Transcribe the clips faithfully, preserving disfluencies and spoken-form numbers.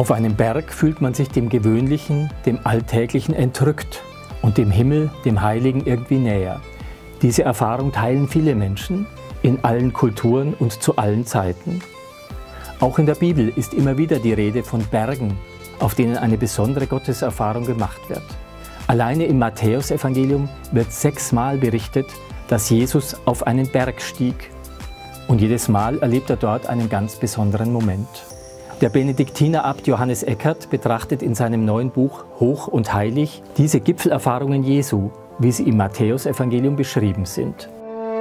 Auf einem Berg fühlt man sich dem Gewöhnlichen, dem Alltäglichen entrückt und dem Himmel, dem Heiligen irgendwie näher. Diese Erfahrung teilen viele Menschen in allen Kulturen und zu allen Zeiten. Auch in der Bibel ist immer wieder die Rede von Bergen, auf denen eine besondere Gotteserfahrung gemacht wird. Alleine im Matthäusevangelium wird sechsmal berichtet, dass Jesus auf einen Berg stieg. Und jedes Mal erlebt er dort einen ganz besonderen Moment. Der Benediktinerabt Johannes Eckert betrachtet in seinem neuen Buch Hoch und Heilig diese Gipfelerfahrungen Jesu, wie sie im Matthäusevangelium beschrieben sind.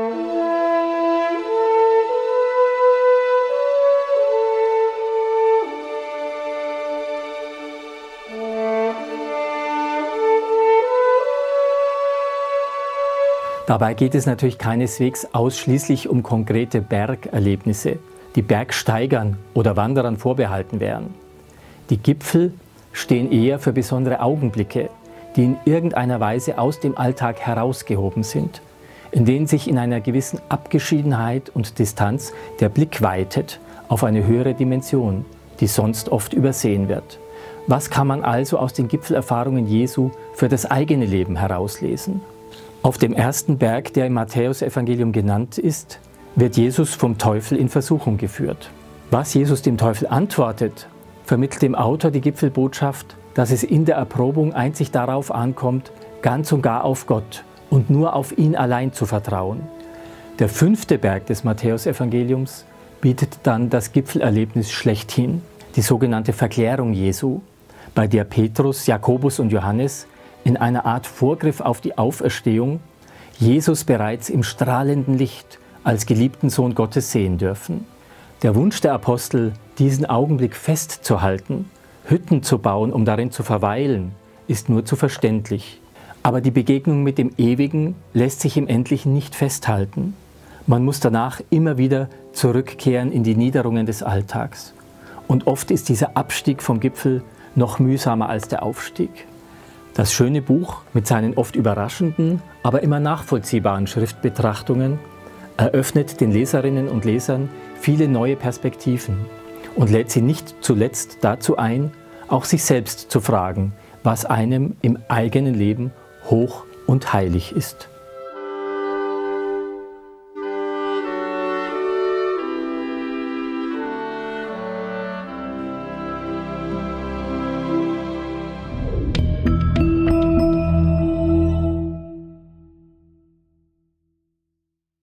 Dabei geht es natürlich keineswegs ausschließlich um konkrete Bergerlebnisse, die Bergsteigern oder Wanderern vorbehalten wären. Die Gipfel stehen eher für besondere Augenblicke, die in irgendeiner Weise aus dem Alltag herausgehoben sind, in denen sich in einer gewissen Abgeschiedenheit und Distanz der Blick weitet auf eine höhere Dimension, die sonst oft übersehen wird. Was kann man also aus den Gipfelerfahrungen Jesu für das eigene Leben herauslesen? Auf dem ersten Berg, der im Matthäusevangelium genannt ist, wird Jesus vom Teufel in Versuchung geführt. Was Jesus dem Teufel antwortet, vermittelt dem Autor die Gipfelbotschaft, dass es in der Erprobung einzig darauf ankommt, ganz und gar auf Gott und nur auf ihn allein zu vertrauen. Der fünfte Berg des Matthäusevangeliums bietet dann das Gipfelerlebnis schlechthin, die sogenannte Verklärung Jesu, bei der Petrus, Jakobus und Johannes in einer Art Vorgriff auf die Auferstehung Jesus bereits im strahlenden Licht als geliebten Sohn Gottes sehen dürfen. Der Wunsch der Apostel, diesen Augenblick festzuhalten, Hütten zu bauen, um darin zu verweilen, ist nur zu verständlich. Aber die Begegnung mit dem Ewigen lässt sich im Endlichen nicht festhalten. Man muss danach immer wieder zurückkehren in die Niederungen des Alltags. Und oft ist dieser Abstieg vom Gipfel noch mühsamer als der Aufstieg. Das schöne Buch mit seinen oft überraschenden, aber immer nachvollziehbaren Schriftbetrachtungen eröffnet den Leserinnen und Lesern viele neue Perspektiven und lädt sie nicht zuletzt dazu ein, auch sich selbst zu fragen, was einem im eigenen Leben hoch und heilig ist.